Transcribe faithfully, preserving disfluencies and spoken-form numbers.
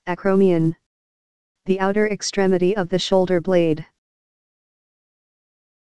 Acromion. The outer extremity of the shoulder blade.